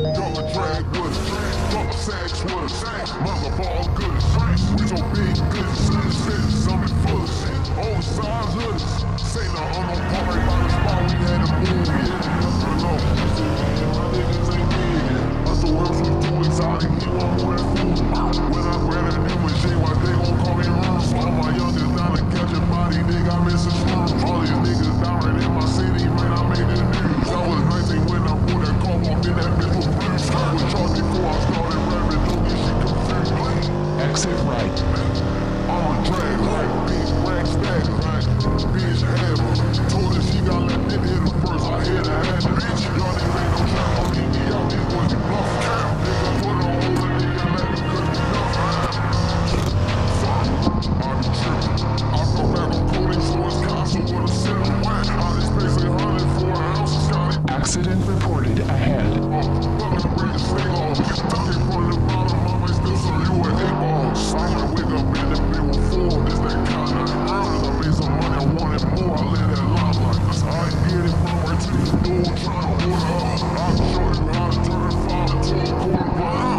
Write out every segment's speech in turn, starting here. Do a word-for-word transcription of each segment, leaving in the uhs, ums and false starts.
Drop a drag with us, drop a sax with us. Mother ball good as we so big good as spit something full of shit. All sides hoodies. Say no, I'm on par right by the spot we had a move yet. Hello, my niggas ain't big yet. I thought else was too exotic, he won't wear food. When I grab that new machine, why they gon' call me Run? All my youngest down to catch a body, nigga, I'm missing screws. All these niggas down right in my city, man, I made the news. I was nineteen when I pulled that car off, then that bitch was blue. I was charged before I started rapping, don't get shit confused. Exit right. I'm a drag, right? Big rack stack, right? Bitch ever. Told her she got let me hit her first. I hit her ass, bitch. Y'all niggas ain't no shot. I'll get me out. These boys be bluff. Nigga put her on the nigga, let me cut me up. Fuck, I be tripping. I go back on coding for his console with a center whack. I just basically hunted for an ounce of Scotty. Accident reported ahead. Oh, fucking bring this thing on. Talking from the bottom, I might still serve you an eight ball. I might wake up in the big with four. This that kind of earnings. I made some money, I wanted more. I let that line like I ain't get it from right to the door, trying to order up. I'll show you how to turn a five into a quarter blind.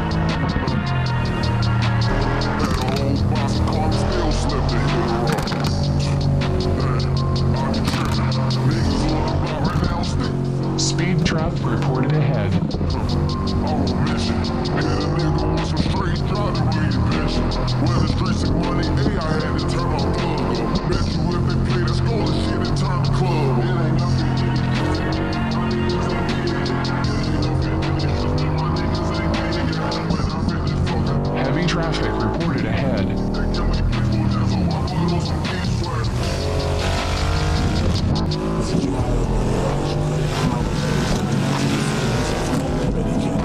That old box of cars still slipped to hit her up. Man, I be tripping. Niggas on the block right now still. Speed trap reported ahead. I'm a mission. Hit a nigga on some straight drop to read the pension. When the streets took money, A, I had to turn my plug up. Bet you if they play the score, the shit and turn the club. It ain't nothing. My niggas ain't big. It ain't nothing. My niggas ain't big. When I finish fucking. Heavy traffic reported ahead. They give me people just on my foot on some key swear. If you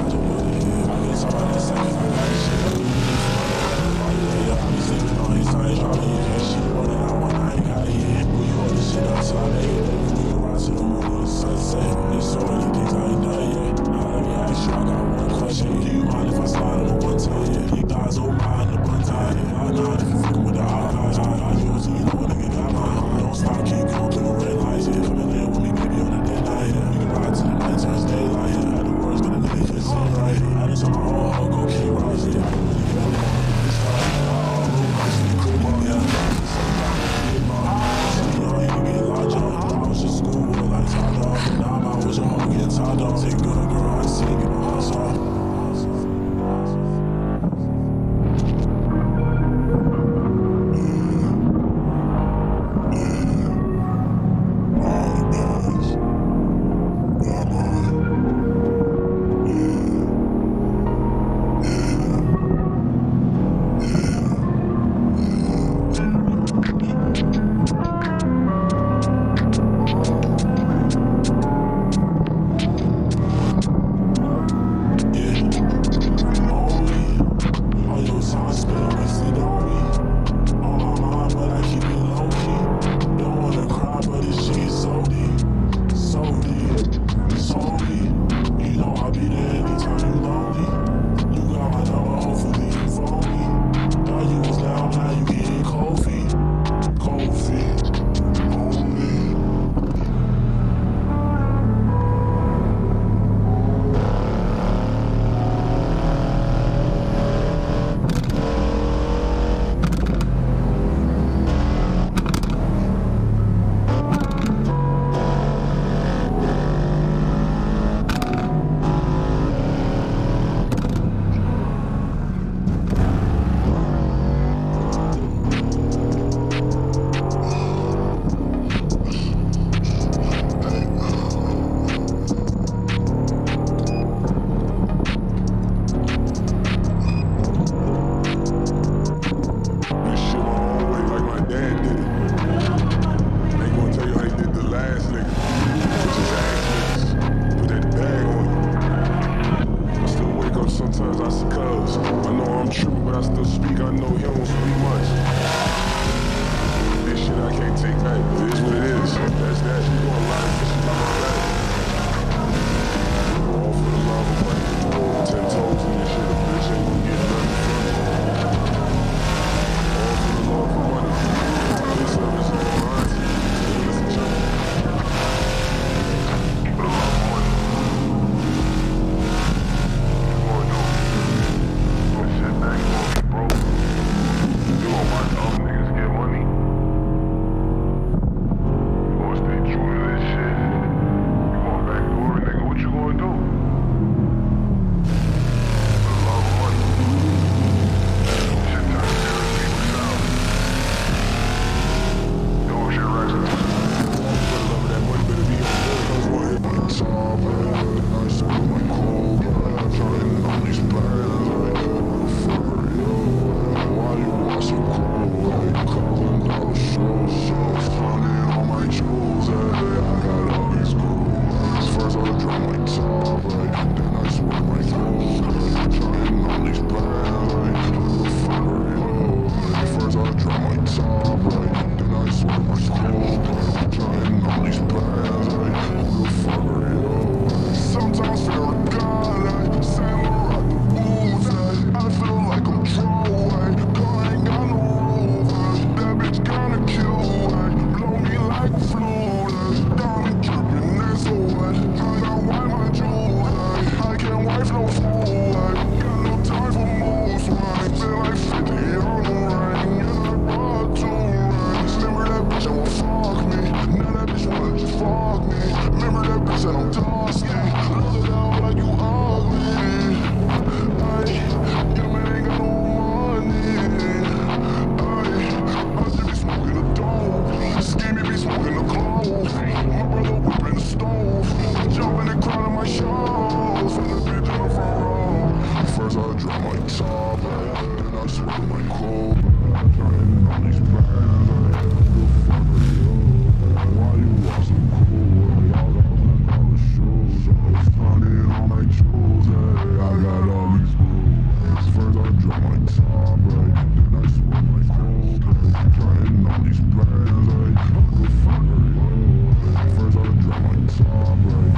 my top, and I sweat like cold. Trying on these bands, like, who the fuck are you? Why you all so cool? Y'all got all the shows, I was hunting on my jewels, hey, I got all these rules. First I drop my top, right, then I sweat like cold, hey, trying on these bands, like, who the fuck are you? First I drop my top, right.